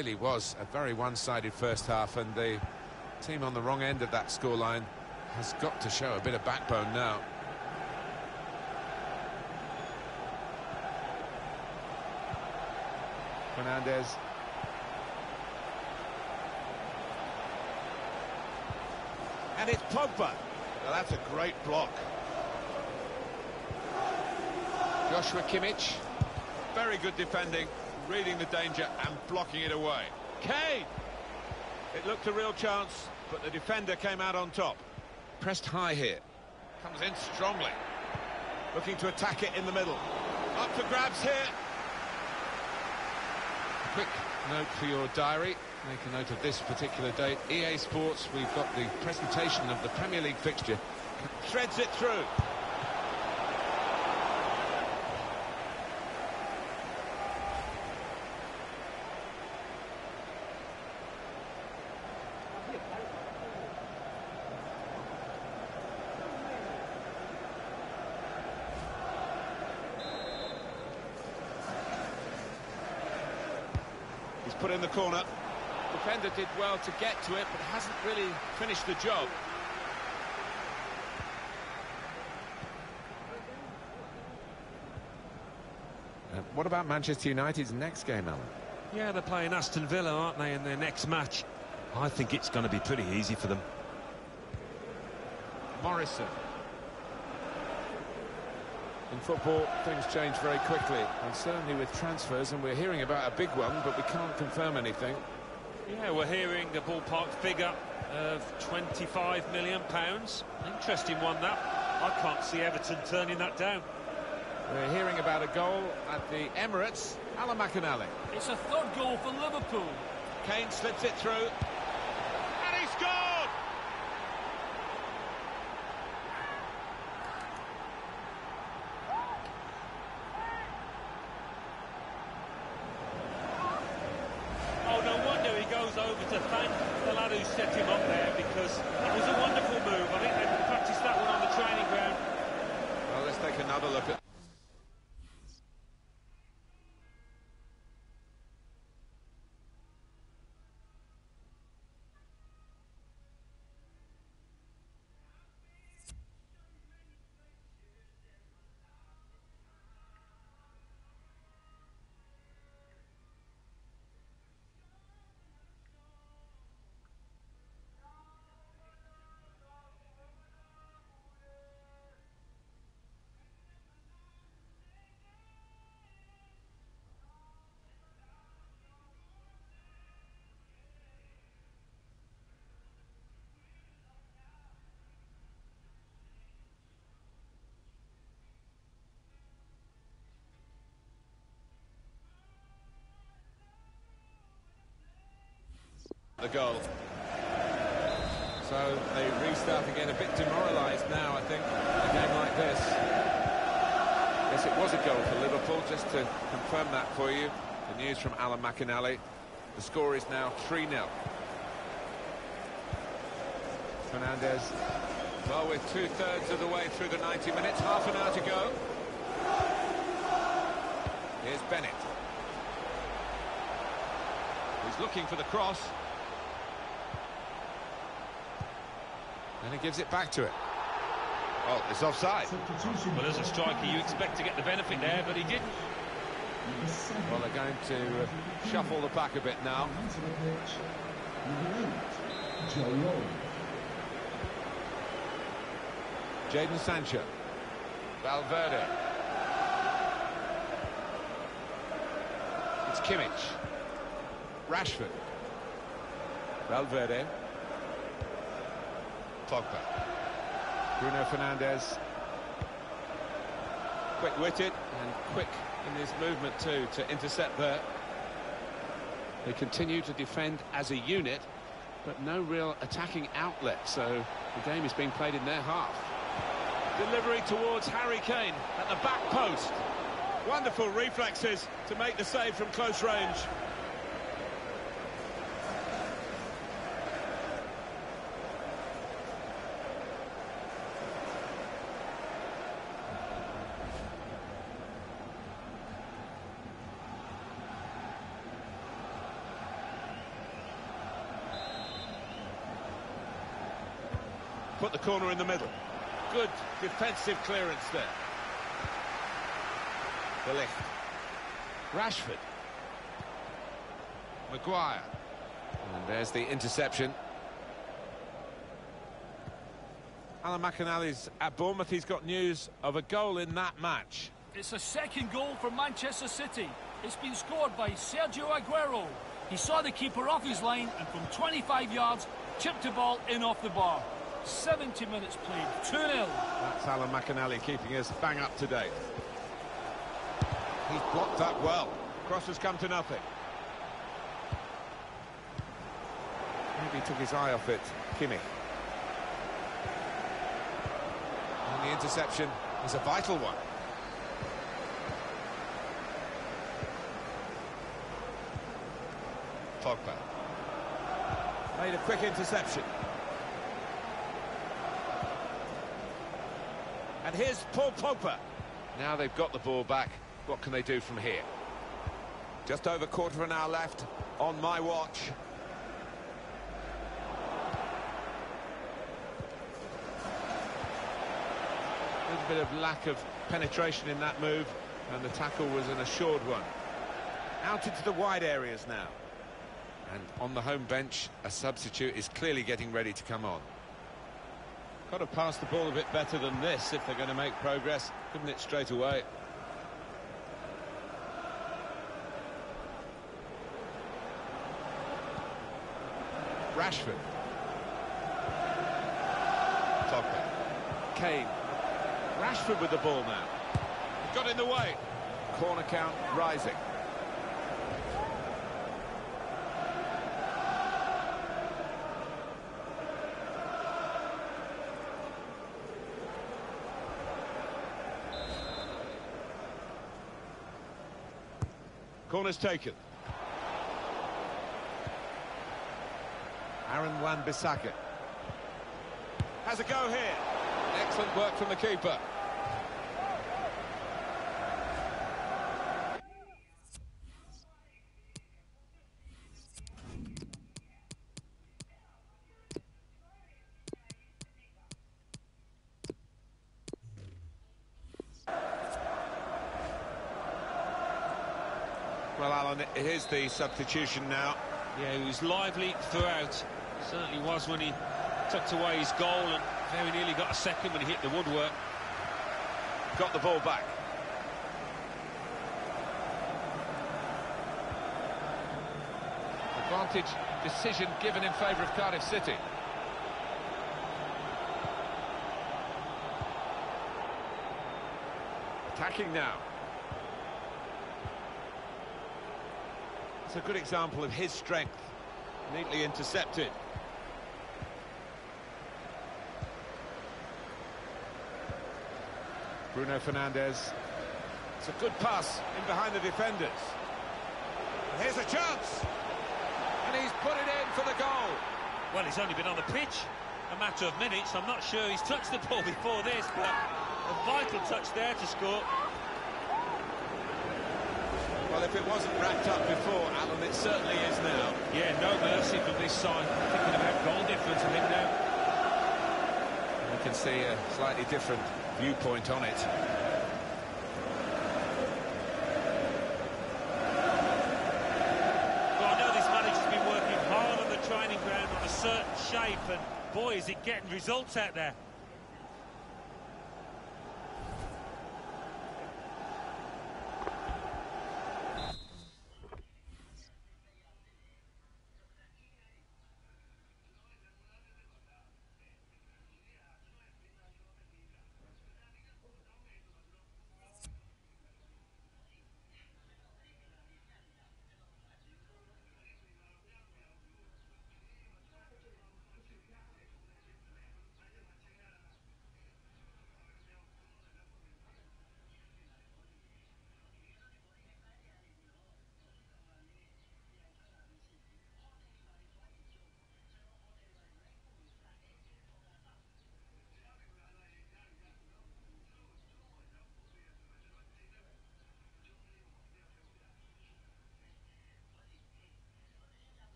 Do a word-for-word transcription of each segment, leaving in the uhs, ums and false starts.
really was a very one-sided first half, and the team on the wrong end of that scoreline has got to show a bit of backbone now. Fernandez. And it's Pogba. Well, that's a great block. Joshua Kimmich. Very good defending, reading the danger and blocking it away. Kane! It looked a real chance, but the defender came out on top. Pressed high here. Comes in strongly. Looking to attack it in the middle. Up for grabs here. Quick note for your diary. Make a note of this particular date. E A Sports, we've got the presentation of the Premier League fixture. Threads it through. He's put in the corner. Defender did well to get to it, but hasn't really finished the job. Uh, what about Manchester United's next game, Alan? Yeah, they're playing Aston Villa, aren't they, in their next match? I think it's going to be pretty easy for them. Morrison. In football, things change very quickly, and certainly with transfers, and we're hearing about a big one, but we can't confirm anything. Yeah, we're hearing a ballpark figure of twenty-five million pounds. Interesting one, that. I can't see Everton turning that down. We're hearing about a goal at the Emirates. Alan McInally. It's a third goal for Liverpool. Kane slips it through. And he scored! Oh, no wonder he goes over to thank the lad who set him up there, because that was a wonderful move. I think they practiced that one on the training ground. Well, let's take another look at... the goal. So they restart again, a bit demoralised now, I think, in a game like this. Yes, it was a goal for Liverpool, just to confirm that for you. The news from Alan McInally. The score is now three nil. Fernandez. Well, with two-thirds of the way through the ninety minutes, half an hour to go. Here's Bennett. He's looking for the cross. And he gives it back to it. Oh, it's offside. Well, as a striker, you expect to get the benefit there, but he didn't. Well, they're going to uh, shuffle the pack a bit now. Jadon Sancho. Valverde. It's Kimmich. Rashford. Valverde. Pogba. Bruno Fernandes. Quick-witted and quick in his movement too to intercept there. They continue to defend as a unit, but no real attacking outlet, so the game is being played in their half. Delivery towards Harry Kane at the back post. Wonderful reflexes to make the save from close range. put the corner in the middle. Good defensive clearance there. De Ligt. Rashford. Maguire. And there's the interception. Alan McInally's at Bournemouth. He's got news of a goal in that match. It's a second goal for Manchester City. It's been scored by Sergio Aguero. He saw the keeper off his line and from twenty-five yards chipped the ball in off the bar. seventy minutes played, two nil. That's Alan McInally keeping us bang up to date. He's blocked that well. Cross has come to nothing. Maybe he took his eye off it. Kimmich. And the interception is a vital one. Pogba. Made a quick interception. And here's Paul Pogba. Now they've got the ball back. What can they do from here? Just over quarter of an hour left on my watch. A little bit of lack of penetration in that move, and the tackle was an assured one. Out into the wide areas now. And on the home bench, a substitute is clearly getting ready to come on. Got to pass the ball a bit better than this if they're going to make progress. Couldn't it straight away? Rashford. Pogba. Kane. Rashford with the ball now. Got in the way. Corner count rising. Corner's taken. Aaron Wan-Bissaka. Has a go here. Excellent work from the keeper. Well, Alan, here's the substitution now. Yeah, he was lively throughout. Certainly was when he tucked away his goal and very nearly got a second when he hit the woodwork. Got the ball back. Advantage decision given in favour of Cardiff City. Attacking now. It's a good example of his strength. Neatly intercepted. Bruno Fernandes. It's a good pass in behind the defenders. And here's a chance. And he's put it in for the goal. Well, he's only been on the pitch a matter of minutes. I'm not sure he's touched the ball before this, but a vital touch there to score. Well, if it wasn't wrapped up before, Alan, it certainly is now. Yeah, no mercy from this side. Thinking about goal difference, I think now. We can see a slightly different viewpoint on it. Well, I know this manager's been working hard on the training ground on a certain shape, and boy, is it getting results out there.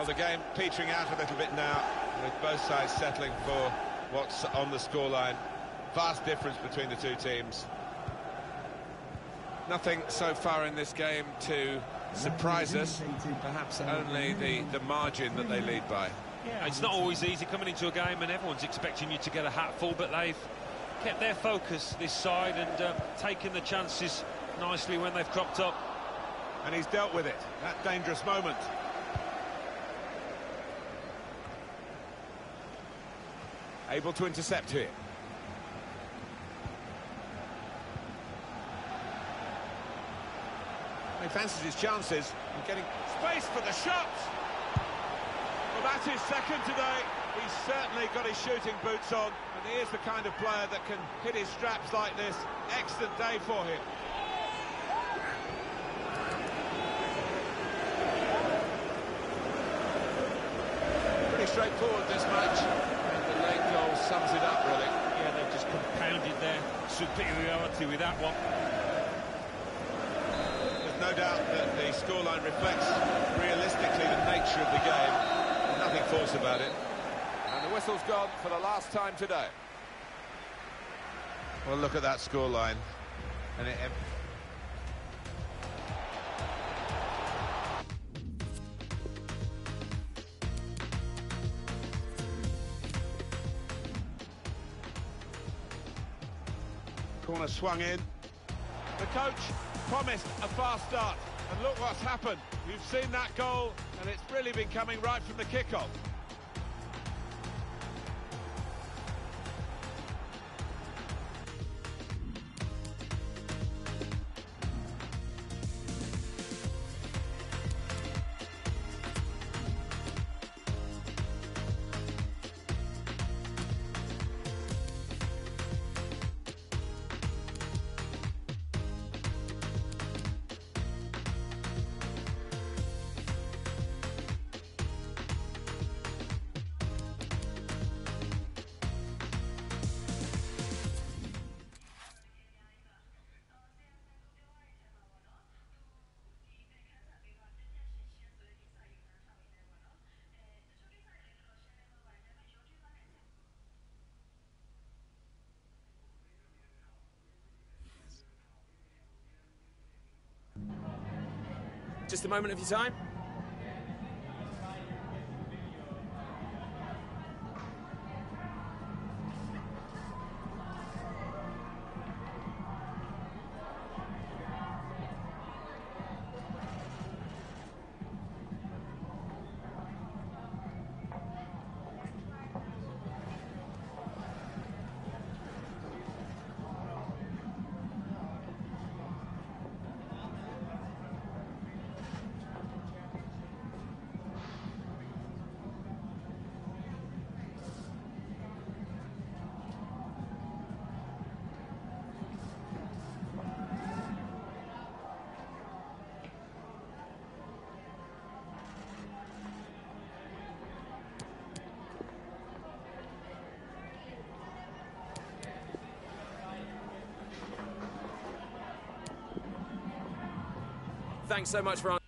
Well, the game petering out a little bit now, with both sides settling for what's on the scoreline. Vast difference between the two teams. Nothing so far in this game to surprise us, perhaps only the, the margin that they lead by. Yeah, it's not always easy coming into a game and everyone's expecting you to get a hatful, but they've kept their focus this side and uh, taken the chances nicely when they've cropped up. And he's dealt with it, that dangerous moment. Able to intercept here. He fancies his chances and getting space for the shot. Well, that's his second today. He's certainly got his shooting boots on, and he is the kind of player that can hit his straps like this. Excellent day for him. Pretty straightforward, this match, and the late goal sums it up, really. Yeah, they've just compounded their superiority with that one. No doubt that the scoreline reflects realistically the nature of the game. There's nothing false about it. And the whistle's gone for the last time today. Well, look at that scoreline. And it... Corner swung in. The coach promised a fast start, and look what's happened. You've seen that goal, and it's really been coming right from the kickoff. Just a moment of your time. Thanks so much for...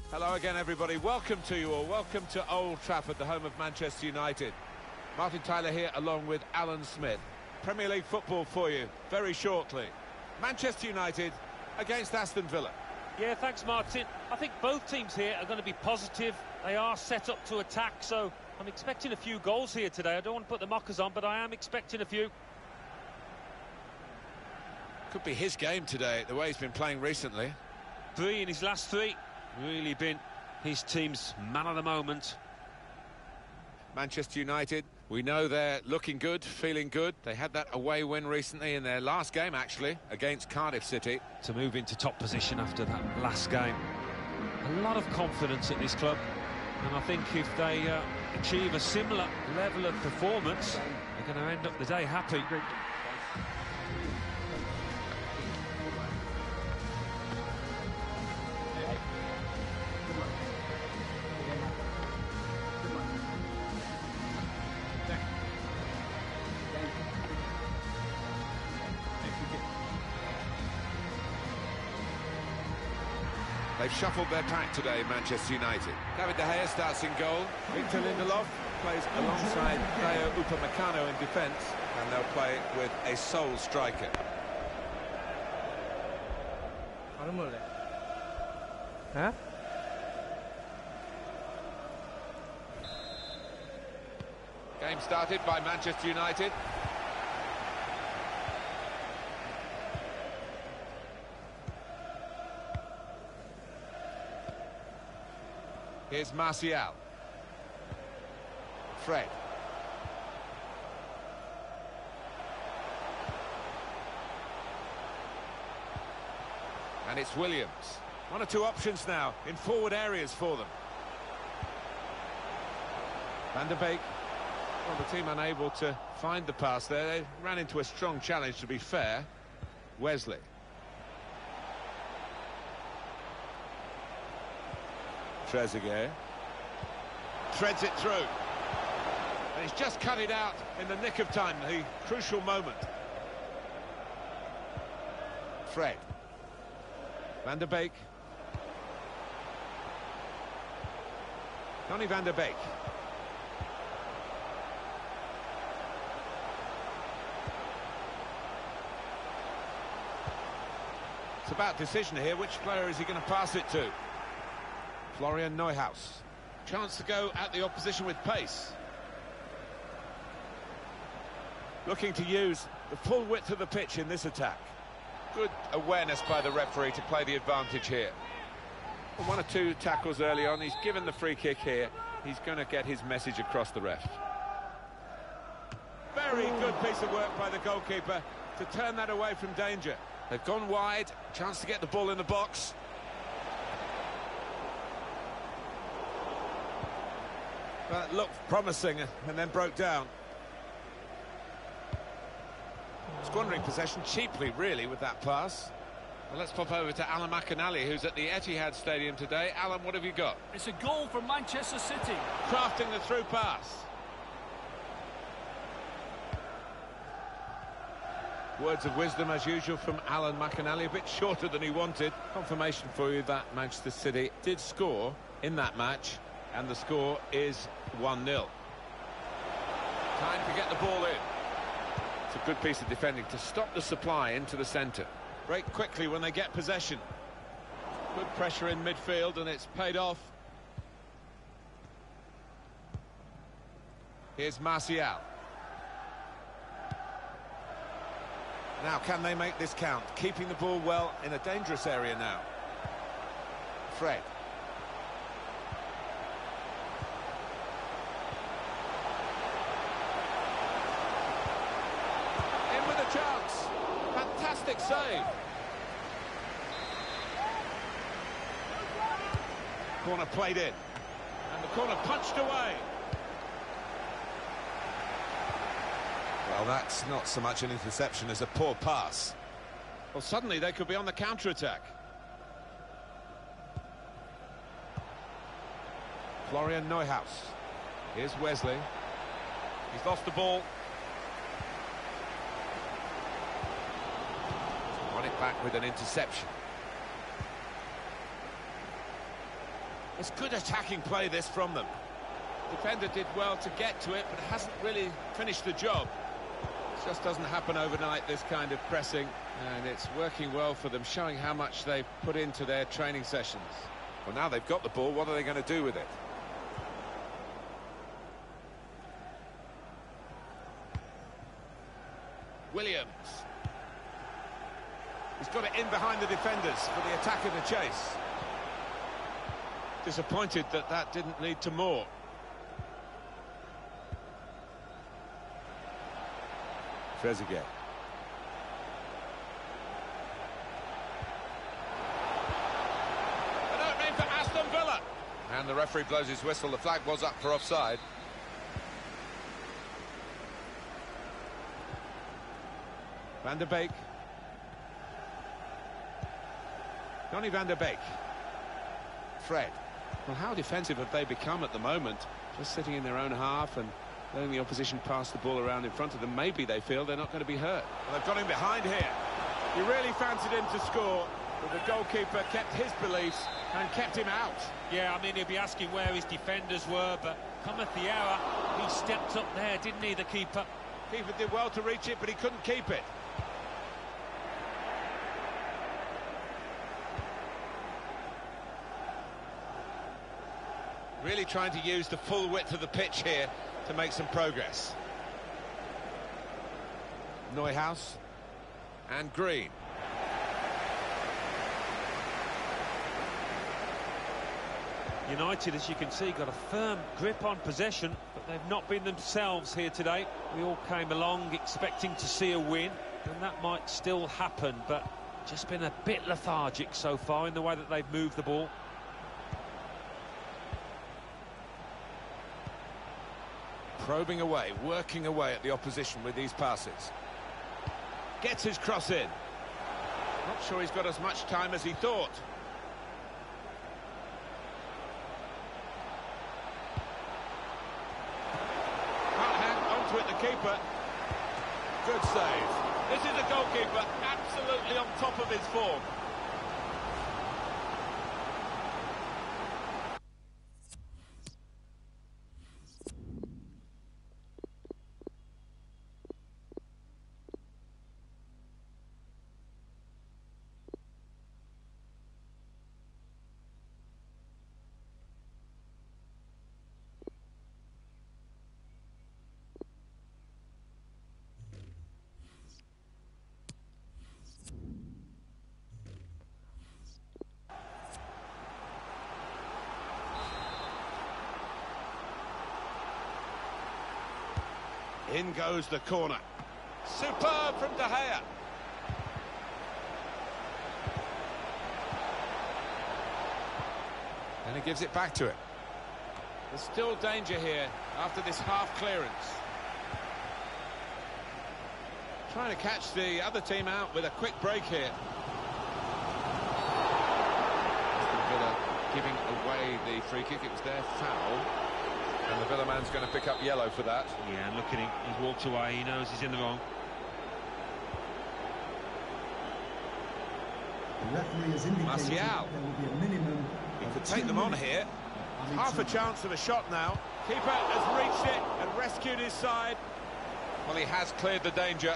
Hello again, everybody. Welcome to you all. Welcome to Old Trafford, the home of Manchester United. Martin Tyler here, along with Alan Smith. Premier League football for you very shortly. Manchester United against Aston Villa. Yeah, thanks, Martin. I think both teams here are going to be positive. They are set up to attack, so I'm expecting a few goals here today. I don't want to put the mockers on, but I am expecting a few. Could be his game today, the way he's been playing recently. Three in his last three. Really been his team's man of the moment. Manchester United, we know they're looking good, feeling good. They had that away win recently in their last game, actually, against Cardiff City. To move into top position after that last game. A lot of confidence at this club. And I think if they uh, achieve a similar level of performance, they're going to end up the day happy. They've shuffled their pack today, Manchester United. David De Gea starts in goal. Victor Lindelof plays alongside Theo Upamecano in defence, and they'll play with a sole striker. Huh? Game started by Manchester United. Here's Martial. Fred. And it's Williams. One or two options now in forward areas for them. Van der Beek. Well, the team unable to find the pass there. They ran into a strong challenge, to be fair. Wesley. Trezeguet threads it through, and he's just cut it out in the nick of time, the crucial moment. Fred. Van der Beek. Donny van der Beek. It's about decision here. Which player is he going to pass it to? Florian Neuhaus. Chance to go at the opposition with pace. Looking to use the full width of the pitch in this attack. Good awareness by the referee to play the advantage here. One or two tackles early on. He's given the free kick here. He's going to get his message across the ref. Very good piece of work by the goalkeeper to turn that away from danger. They've gone wide. Chance to get the ball in the box. That looked promising and then broke down. Squandering possession cheaply, really, with that pass. Well, let's pop over to Alan McInally, who's at the Etihad Stadium today. Alan, what have you got? It's a goal for Manchester City. Crafting the through pass. Words of wisdom, as usual, from Alan McInally. A bit shorter than he wanted. Confirmation for you that Manchester City did score in that match. And the score is one nil. Time to get the ball in. It's a good piece of defending to stop the supply into the centre. Break quickly when they get possession. Good pressure in midfield, and it's paid off. Here's Martial. Now, can they make this count? Keeping the ball well in a dangerous area now. Fred. Chance. Fantastic save. Corner played in. And the corner punched away. Well, that's not so much an interception as a poor pass. Well, suddenly they could be on the counter-attack. Florian Neuhaus. Here's Wesley. He's lost the ball. Won it back with an interception. It's good attacking play, this, from them. Defender did well to get to it, but hasn't really finished the job. It just doesn't happen overnight, this kind of pressing, and it's working well for them, showing how much they've put into their training sessions. Well, now they've got the ball, what are they going to do with it? Williams. He's got it in behind the defenders for the attack and the chase. Disappointed that that didn't lead to more. Trezeguet. An opening for Aston Villa. And the referee blows his whistle. The flag was up for offside. Van der Beek. Donny van der Beek. Fred. Well, how defensive have they become at the moment? Just sitting in their own half and letting the opposition pass the ball around in front of them. Maybe they feel they're not going to be hurt. Well, they've got him behind here. He really fancied him to score, but the goalkeeper kept his beliefs and kept him out. Yeah, I mean, he'll be asking where his defenders were, but cometh the hour, he stepped up there, didn't he, the keeper? Keeper did well to reach it, but he couldn't keep it. Really trying to use the full width of the pitch here to make some progress. Neuhaus And Green. United, as you can see, got a firm grip on possession, but they've not been themselves here today. We all came along expecting to see a win, and that might still happen, but just been a bit lethargic so far in the way that they've moved the ball. probing away, working away at the opposition with these passes. Gets his cross in. Not sure he's got as much time as he thought. Can't hang on to it, the keeper. Good save. This is a goalkeeper absolutely on top of his form. In goes the corner. Superb from De Gea. And he gives it back to it. There's still danger here after this half clearance. Trying to catch the other team out with a quick break here. Aston Villa giving away the free kick. It was their foul. And the Villa man's going to pick up yellow for that. Yeah, and look at him. He's walked away. He knows he's in the wrong. The referee has indicated Martial. there will be a minimum. He of could two take them on minutes here. on each Half a side. chance of a shot now. Keeper has reached it and rescued his side. Well, he has cleared the danger.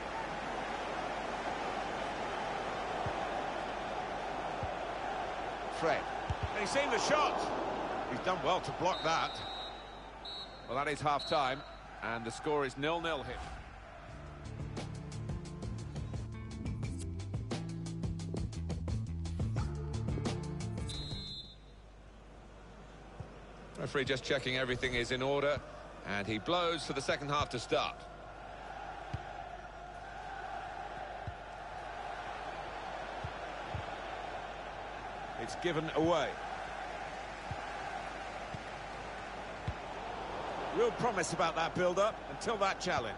Fred. And he's seen the shot. He's done well to block that. Well, that is half-time, and the score is nil nil here. Referee just checking everything is in order, and he blows for the second half to start. It's given away. Real promise about that build-up until that challenge.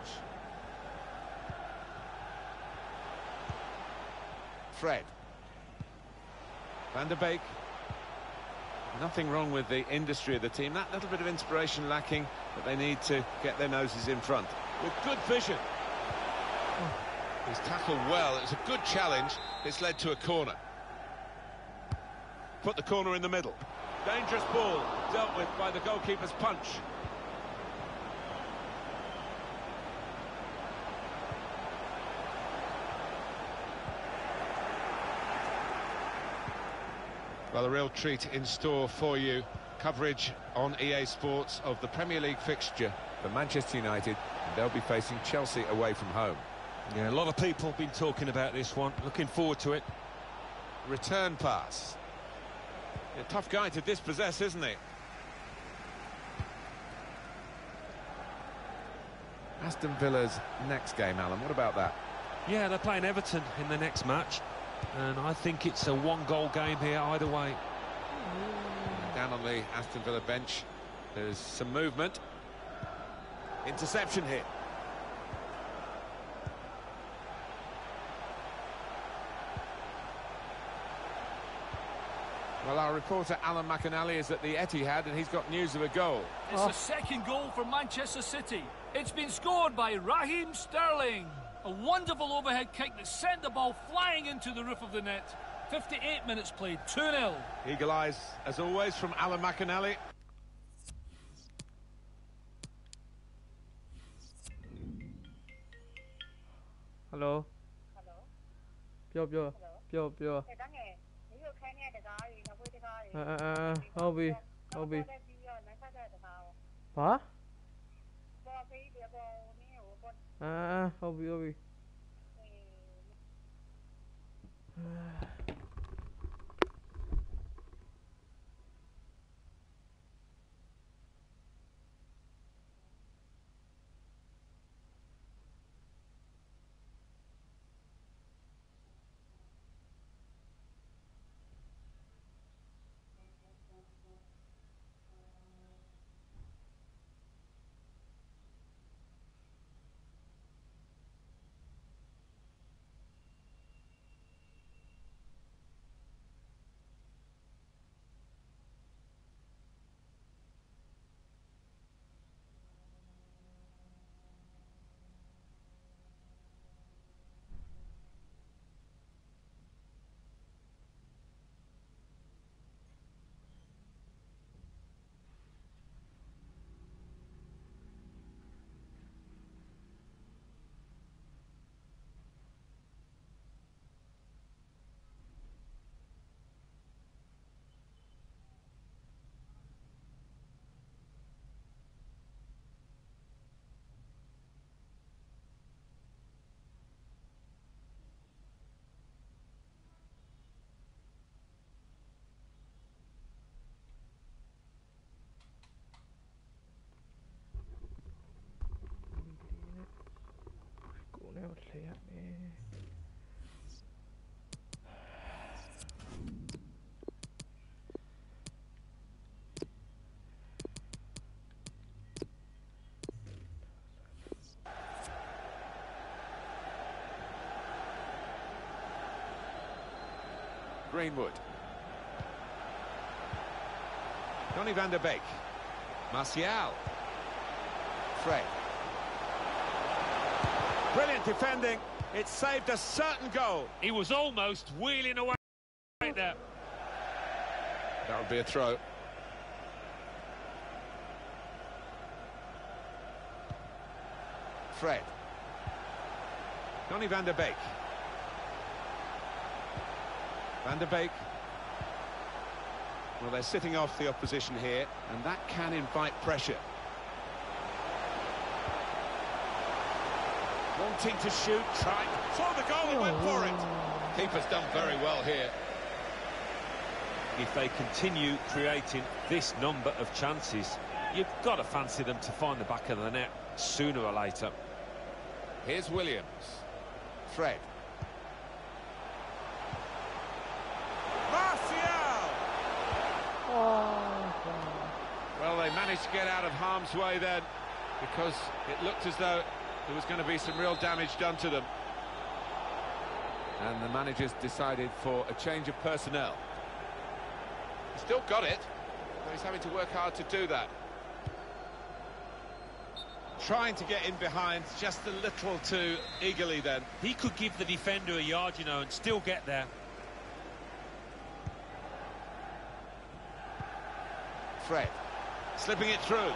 Fred. Van der Beek. Nothing wrong with the industry of the team. That little bit of inspiration lacking, but they need to get their noses in front. With good vision. He's tackled well. It's a good challenge. It's led to a corner. Put the corner in the middle. Dangerous ball dealt with by the goalkeeper's punch. Well, a real treat in store for you. Coverage on E A Sports of the Premier League fixture For Manchester United, they'll be facing Chelsea away from home. Yeah, a lot of people have been talking about this one. Looking forward to it. Return pass. A tough guy to dispossess, isn't he? Aston Villa's next game, Alan, what about that? Yeah, they're playing Everton in the next match, and I think it's a one-goal game here either way. Down on the Aston Villa bench, there's some movement. Interception here. Well, our reporter Alan McInally is at the Etihad and he's got news of a goal. It's the second goal for Manchester City. It's been scored by Raheem Sterling. A wonderful overhead kick that sent the ball flying into the roof of the net. fifty-eight minutes played, two nil. Eagle eyes, as always, from Alan McInally. Hello. Hello. ပြောပြောပြောပြောအဲတန်းငယ်ဒီလိုခိုင်းနေတဲ့တကားကြီးနောက်ွေးတကားကြီးအာအာဟုတ်ပြီဟုတ်ပြီဘာပေါ်ဖေးပြပေါ်နင်းကိုပေါ်အာဟုတ်ပြီဟုတ်ပြီ Greenwood. Donny van der Beek. Martial. Fred. Brilliant defending. It saved a certain goal. He was almost wheeling away right there. That would be a throw. Fred. Donny van der Beek. Van der Beek. Well, they're sitting off the opposition here, and that can invite pressure. Wanting to shoot, trying, saw the goal and went for it. Keeper's done very well here. If they continue creating this number of chances, you've got to fancy them to find the back of the net sooner or later. Here's Williams. Fred. Martial! Oh, well, they managed to get out of harm's way then, because it looked as though there was going to be some real damage done to them. And the managers decided for a change of personnel. He's still got it, but he's having to work hard to do that. Trying to get in behind just a little too eagerly then. He could give the defender a yard, you know, and still get there. Fred, slipping it through.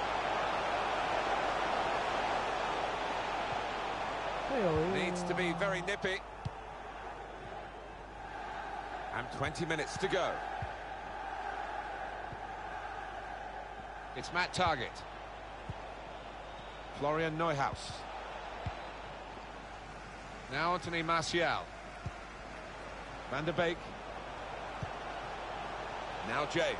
Needs to be very nippy. And twenty minutes to go. It's Matt Targett. Florian Neuhaus. Now Anthony Martial. Van der Beek. Now James.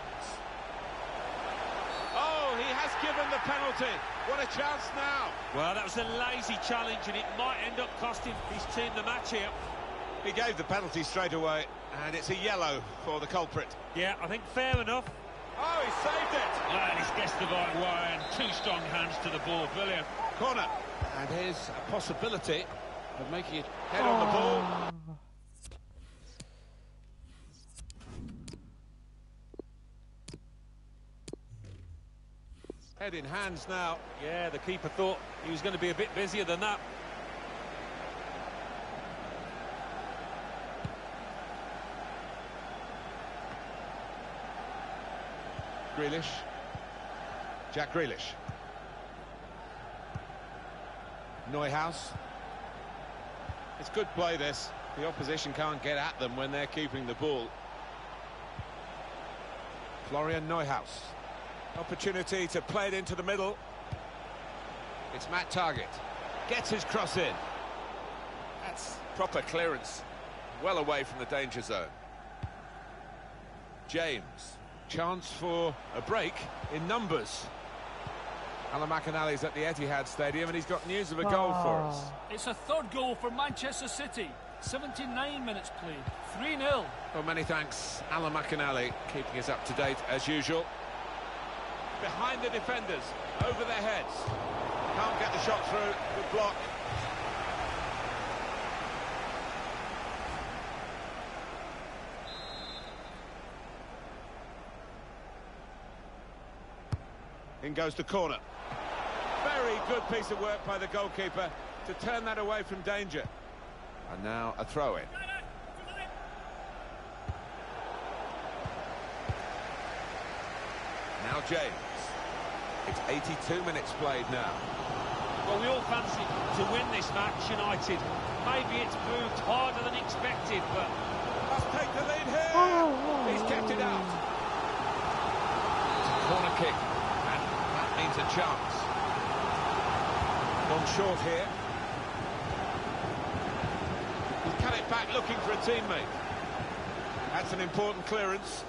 Oh, he has given the penalty. What a chance now. Well, that was a lazy challenge, and it might end up costing his team the match here. He gave the penalty straight away, and it's a yellow for the culprit. Yeah, I think fair enough. Oh, he saved it. Well, he's guessed the right way, and two strong hands to the ball. Brilliant. Corner. And here's a possibility of making it head on the ball. Head in hands now. Yeah, the keeper thought he was going to be a bit busier than that. Grealish. Jack Grealish. Neuhaus. It's good play, this. The opposition can't get at them when they're keeping the ball. Florian Neuhaus. Opportunity to play it into the middle. It's Matt Targett. Gets his cross in. That's proper clearance. Well away from the danger zone. James. Chance for a break in numbers. Alan McInally's at the Etihad Stadium, and he's got news of a goal for us. It's a third goal for Manchester City. seventy-nine minutes played. three nil. Well, many thanks, Alan McInally, keeping us up to date as usual. Behind the defenders, over their heads. Can't get the shot through. Good block. In goes the corner. Very good piece of work by the goalkeeper to turn that away from danger. And now a throw-in. Now James. It's eighty-two minutes played now. Well, we all fancy to win this match, United. Maybe it's proved harder than expected, but... Must take the lead here. He's kept it out. It's a corner kick. Means a chance. Gone short here. He's cut it back looking for a teammate. That's an important clearance.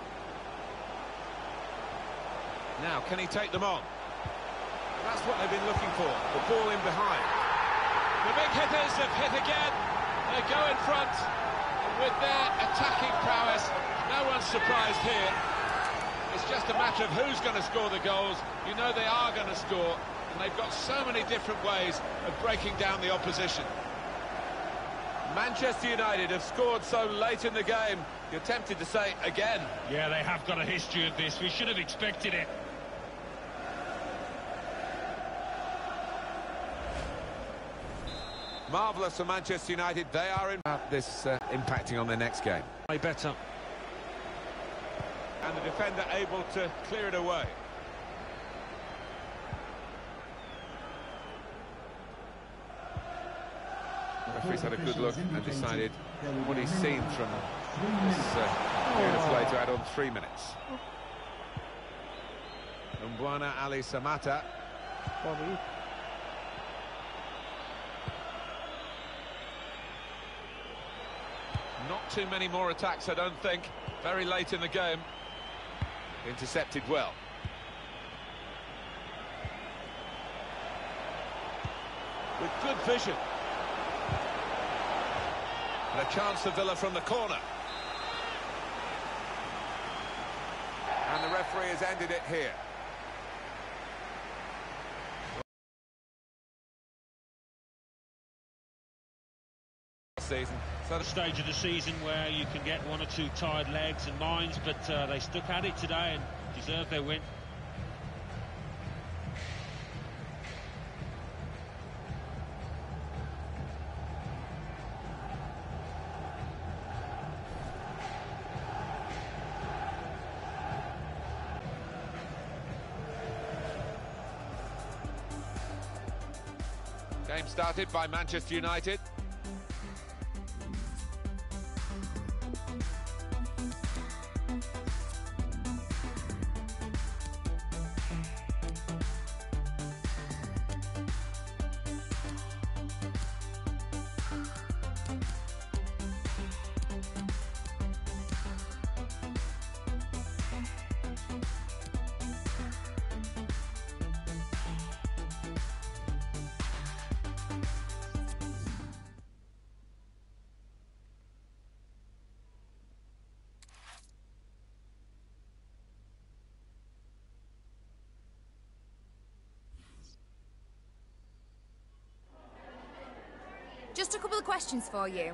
Now, can he take them on? That's what they've been looking for. The ball in behind. The big hitters have hit again. They go in front. And with their attacking prowess, no one's surprised here. It's just a matter of who's going to score the goals. You know they are going to score, and they've got so many different ways of breaking down the opposition. Manchester United have scored so late in the game, you're tempted to say again. Yeah, they have got a history of this. We should have expected it. Marvellous for Manchester United. They are in this uh, impacting on their next game. Play better. And the defender able to clear it away. The referee's had a good look and decided what he's seen from this uh, period of play to add on three minutes. Mbwana Ali Samata. Bobby. Not too many more attacks, I don't think. Very late in the game. Intercepted well. With good vision. And a chance for Villa from the corner. And the referee has ended it here. Season. So the stage of the season where you can get one or two tired legs and minds, but uh, they stuck at it today and deserved their win. Game started by Manchester United. Just a couple of questions for you.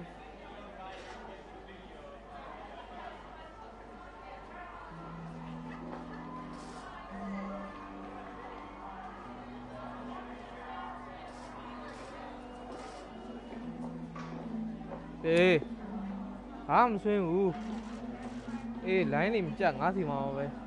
Ê, hả không xuyên ủ. Ê, lấy niềm chẳng ngã thì màu vậy.